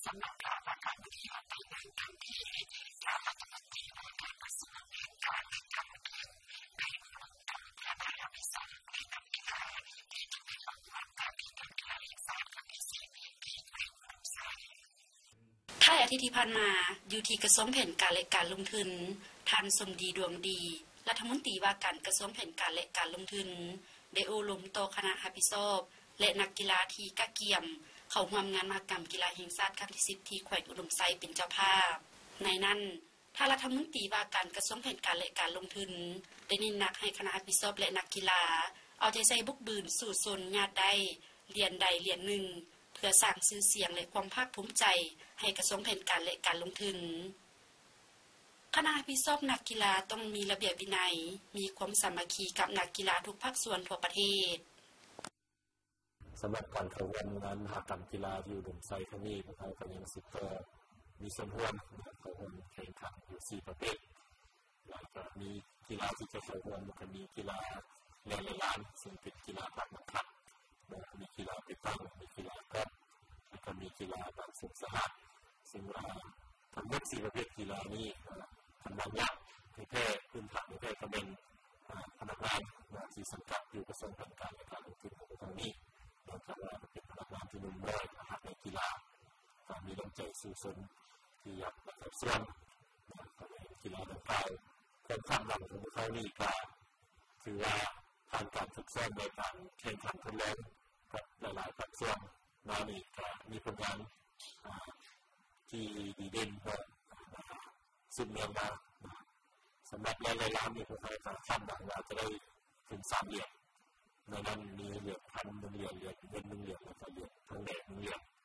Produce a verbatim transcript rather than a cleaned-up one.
ท้ายอาทิตย์ที่ผ่านมาอยู่ที่กระทรวงแผนการและการลงทุนท่านสมดีดวงดีรัฐมนตรีว่าการกระทรวงแผนการและการลงทุนได้โอลมต่อคณะรับผิดชอบและนักกีฬาที่กะเกียมเข้าร่วมงานมหกรรมกีฬาแห่งชาติครั้งที่สิบที่แขวงอุดมไซเป็นเจ้าภาพในนั้นท่านรัฐมนตรีว่าการกระทรวงแผนการและการลงทุนได้เน้นหนักให้คณะรับผิดชอบและนักกีฬาเอาใจใส่บุกบืนสู่ชนญาติใดเรียนใดเรียนหนึ่งเพื่อสร้างชื่อเสียงและความภาคภูมิใจให้กระทรวงแผนการและการลงทุนคณะรับผิดชอบนักกีฬาต้องมีระเบียบวินัยมีความสามัคคีกับนักกีฬาทุกภาคส่วนทั่วประเทศสำหรับการเข้าร่วมงานมหกรรมกีฬาที่อุดมไซครั้งนี้พวกเราก็ยังสิบก็มีส่วนร่วมเข้าร่วมแข่งขันอยู่สี่ประเภทแล้วก็มีกีฬาที่จะเข้าร่วมก็มีกีฬาแล่นลานซึ่งเป็นกีฬาภาคบังคับมีกีฬาไปตั้งมีกีฬากอล์ฟแล้วก็มีกีฬาบางสุขสหัสซึ่งว่าทั้งหมดสี่ประเภทกีฬานี้ทำบางอย่างในแพร่พื้นฐานในแพร่ก็เป็นพนักงานที่สังกัดอยู่กระทรวงการการและการลงทุนของทางนี้แล้วก็เป็นพนักงานที่นุ่มน้อยนะครับในกีฬาก็มีน้ำใจสู้สนที่อยากมาจับส่วนกีฬาดังกล่าวความคาดหวังของพวกเขานี่ก็ถือว่าผ่านการฝึกซ้อมในการแข่งขันทดลองกับหลายๆภาคส่วนมานี่ก็มีผลงานที่ดีเด่นก็สุดเนียนมาสำหรับหลายๆร้านนี่พวกเขาจะคาดหวังว่าจะได้ถึงสามเหรียญในนั้นมีเหรียญพันหนึ่งเหรียญเหรียญเงินหนึ่งเหรียญแล้วก็เหรียญทองแดงหนึ่งเหรียญ